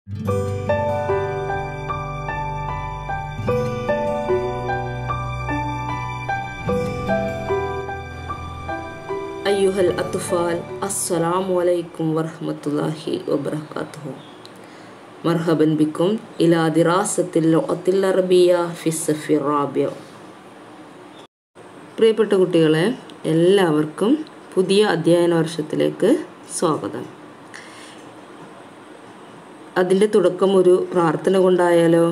أيها الأطفال السلام عليكم ورحمة الله وبركاته. مرحبا بكم إلى دراسة اللغة العربية في الصف الرابع. പ്രിയപ്പെട്ട കുട്ടികളെ, എല്ലാവർക്കും പുതിയ അധ്യയന വർഷത്തിലേക്ക് സ്വാഗതം. അതിൻ്റെ തുടക്കം ഒരു പ്രാർത്ഥന കൊണ്ടായാലോ?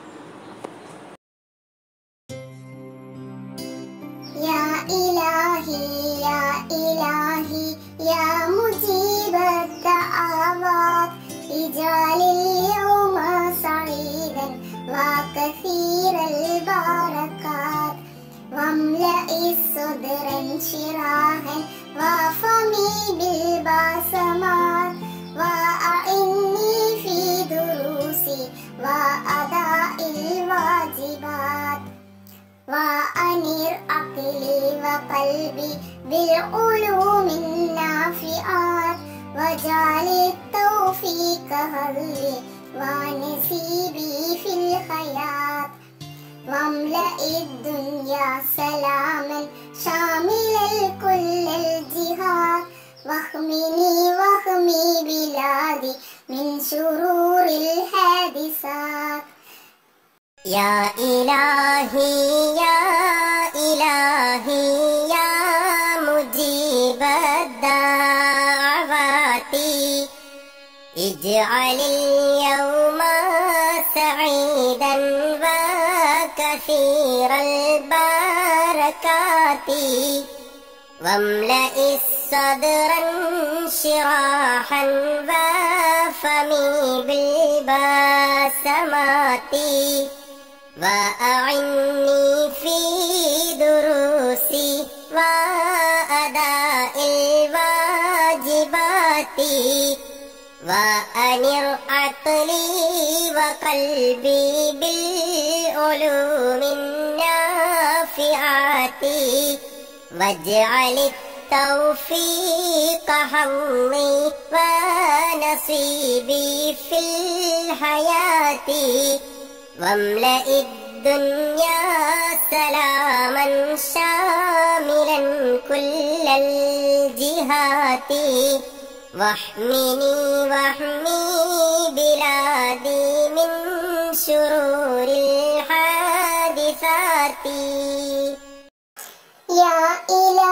اجعل اليوم سعيدا وكثير البركات واملأ الصدر انشراحا وفمي بالبسمات وأعني في دروسي وأداء الواجبات وأنر عقلي وقلبي بالعلوم النافعات واجعل التوفيق هلي ونصيبي في الحياة واملأ الدنيا سلاما شاملا كل الجهات واحمني واحمي بلادي من شرور الحادثات. يا إلهي يا إلهي يا مجيب الدعوات اجعل اليوم سعيدا وكثير البركات واملأ الصدر انشراحا وفمي بالبسمات وأعني في دروسي وأداء الواجبات وأنر عقلي وقلبي بالعلوم النافعات واجعل التوفيق حظي ونصيبي في الحياة واملأ الدنيا سلاما شاملا كل الجهات واحمني واحمي بلادي من شرور الحادثات. يا إلهي